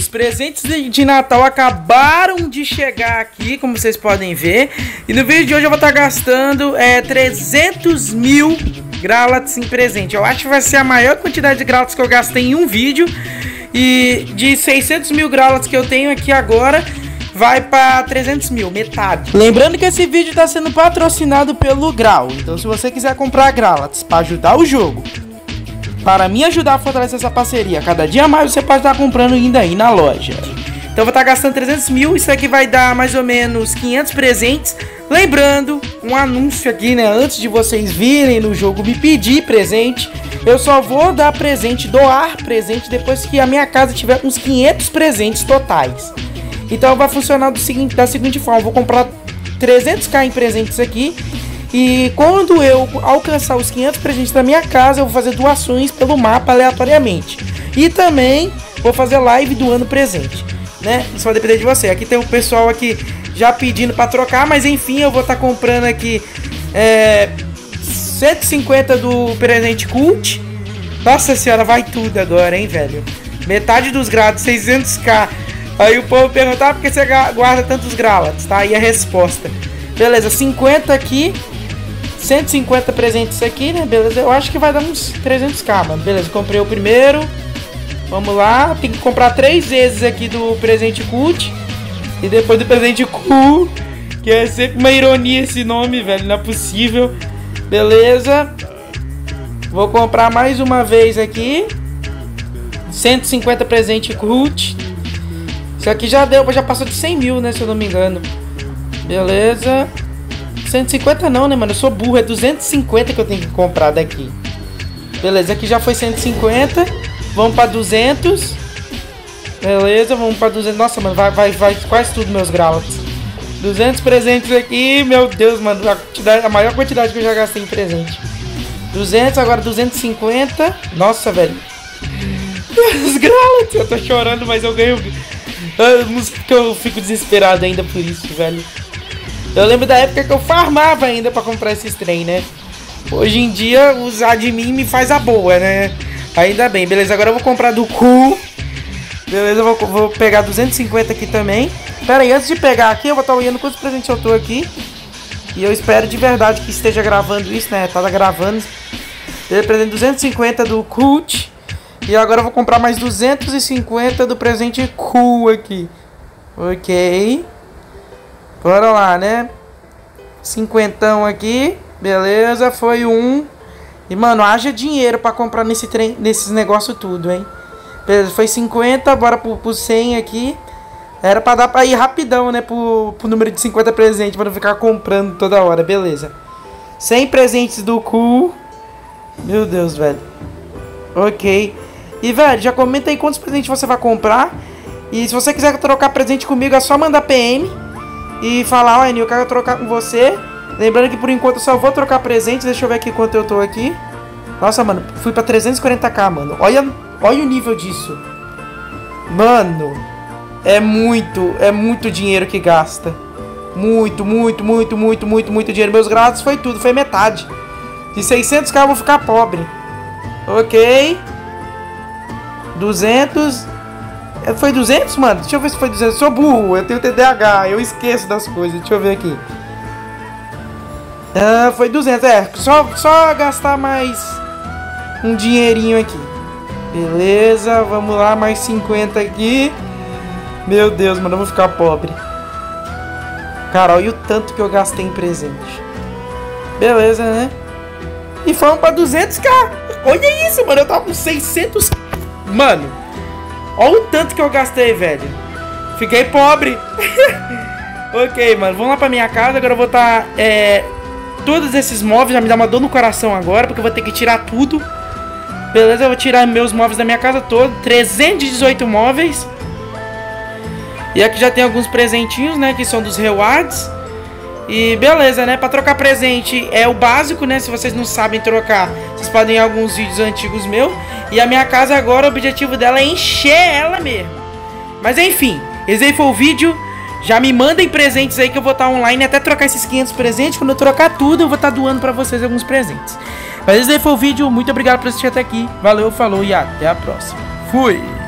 presentes de Natal acabaram de chegar aqui, como vocês podem ver. E no vídeo de hoje eu vou estar gastando 300 mil Growlithe em presente. Eu acho que vai ser a maior quantidade de Growlithe que eu gastei em um vídeo. E de 600 mil Growlithe que eu tenho aqui agora, vai para 300 mil, metade. Lembrando que esse vídeo está sendo patrocinado pelo Grau. Então se você quiser comprar Growlithe para ajudar o jogo, para me ajudar a fortalecer essa parceria, cada dia mais você pode estar comprando ainda aí na loja. Então eu vou estar gastando 300 mil, isso aqui vai dar mais ou menos 500 presentes. Lembrando, um anúncio aqui, né, antes de vocês virem no jogo me pedir presente, eu só vou dar presente, doar presente, depois que a minha casa tiver uns 500 presentes totais. Então vai funcionar da seguinte forma, eu vou comprar 300k em presentes aqui. E quando eu alcançar os 500 presentes da minha casa, eu vou fazer doações pelo mapa aleatoriamente. E também vou fazer live doando presente, né? Isso vai depender de você. Aqui tem um pessoal aqui já pedindo para trocar, mas enfim, eu vou estar comprando aqui 150 do presente Cult. Nossa senhora, vai tudo agora, hein, velho? Metade dos graus, 600k. Aí o povo perguntar por que você guarda tantos Growlithe, tá? Aí a resposta. Beleza, 50 aqui. 150 presentes aqui, né? Beleza, eu acho que vai dar uns 300k, mano. Beleza, comprei o primeiro. Vamos lá, tem que comprar 3 vezes aqui do presente Cult. E depois do presente Cool. Que é sempre uma ironia esse nome, velho, não é possível. Beleza. Vou comprar mais uma vez aqui. 150 presente Cult. Isso aqui já deu, já passou de 100 mil, né, se eu não me engano. Beleza. 150 não, né, mano? Eu sou burro, é 250 que eu tenho que comprar daqui. Beleza, aqui já foi 150. Vamos pra 200. Beleza, vamos pra 200. Nossa, mano, vai quase tudo meus Growlithe. 200 presentes aqui, meu Deus, mano. A maior quantidade que eu já gastei em presente. 200, agora 250. Nossa, velho. Os Growlithe, eu tô chorando, mas eu ganho. Eu fico desesperado ainda por isso, velho. Eu lembro da época que eu farmava ainda pra comprar esses trem, né? Hoje em dia, usar de mim me faz a boa, né? Ainda bem. Beleza, agora eu vou comprar do Cool. Beleza, eu vou pegar 250 aqui também. Pera aí, antes de pegar aqui, eu vou estar olhando quantos presentes eu tô aqui. E eu espero de verdade que esteja gravando isso, né? Tá gravando. Beleza, presente 250 do Cult. E agora eu vou comprar mais 250 do presente Cool aqui. Ok. Bora lá, né? 50 aqui. Beleza, foi um. E, mano, haja dinheiro pra comprar nesses negócios tudo, hein? Beleza, foi 50, bora pro 100 aqui. Era pra dar pra ir rapidão, né? Pro número de 50 presentes, pra não ficar comprando toda hora, beleza. 100 presentes do Cool. Meu Deus, velho. Ok. E, velho, já comenta aí quantos presentes você vai comprar. E se você quiser trocar presente comigo, é só mandar PM e falar, ó, eu quero trocar com você. Lembrando que por enquanto eu só vou trocar presentes. Deixa eu ver aqui quanto eu tô aqui. Nossa, mano, fui pra 340k, mano. Olha o nível disso. Mano, é muito dinheiro que gasta. Muito dinheiro. Meus Growlithe foi tudo, foi metade. De 600k eu vou ficar pobre. Ok. 200. Foi 200, mano? Deixa eu ver se foi 200. Eu sou burro, eu tenho TDAH, eu esqueço das coisas. Deixa eu ver aqui. Foi 200, só gastar mais um dinheirinho aqui. Beleza, vamos lá, mais 50 aqui. Meu Deus, mano, eu vou ficar pobre. Cara, olha o tanto que eu gastei em presente. Beleza, né? E fomos pra 200k. Olha isso, mano, eu tava com 600. Mano, olha o tanto que eu gastei, velho. Fiquei pobre. Ok, mano, vamos lá pra minha casa. Agora eu vou estar... todos esses móveis já me dá uma dor no coração agora, porque eu vou ter que tirar tudo. Beleza, eu vou tirar meus móveis da minha casa toda. 318 móveis. E aqui já tem alguns presentinhos, né, que são dos rewards. E beleza, né, pra trocar presente é o básico, né. Se vocês não sabem trocar, vocês podem ir em alguns vídeos antigos meus. E a minha casa agora, o objetivo dela é encher ela mesmo. Mas enfim, esse aí foi o vídeo. Já me mandem presentes aí que eu vou estar online até trocar esses 500 presentes. Quando eu trocar tudo, eu vou estar doando pra vocês alguns presentes. Mas esse aí foi o vídeo. Muito obrigado por assistir até aqui. Valeu, falou e até a próxima. Fui!